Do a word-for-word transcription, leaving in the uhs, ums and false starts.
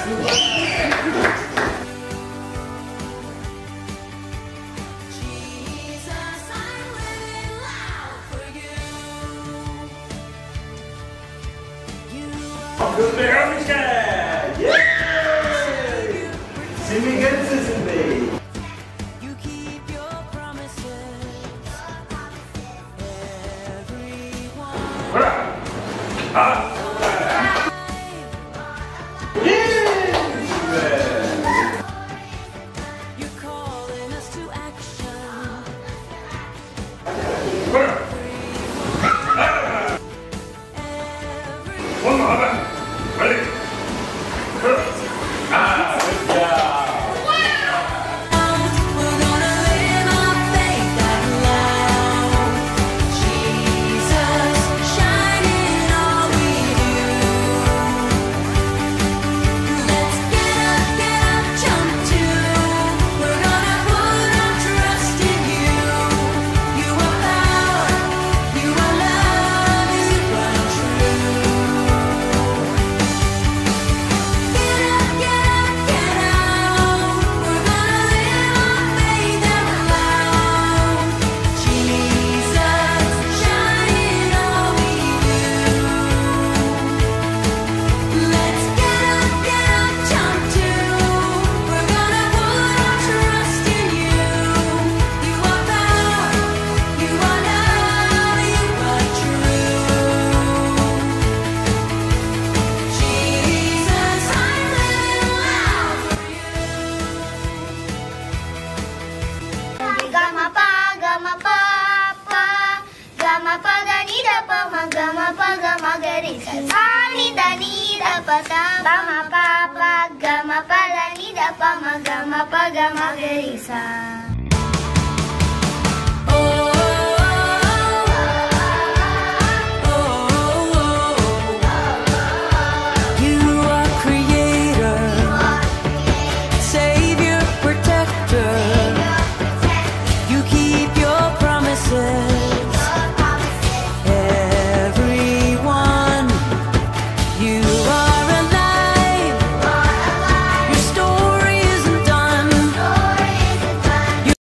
Good Veronica! Yay! Simi ganze sind wir. You keep your promises. Everyone. Hurra! Ah! You're calling us to action. Hurra! Ah! One more. Ready? Ah, good job. We're gonna live our faith out loud. Jesus, shining all we do. Let's get up, get up, jump to. We're gonna put our trust in you. You are power, you are love, you are true. Gama pa da ni da pa ma gama pa gama ga ri sa.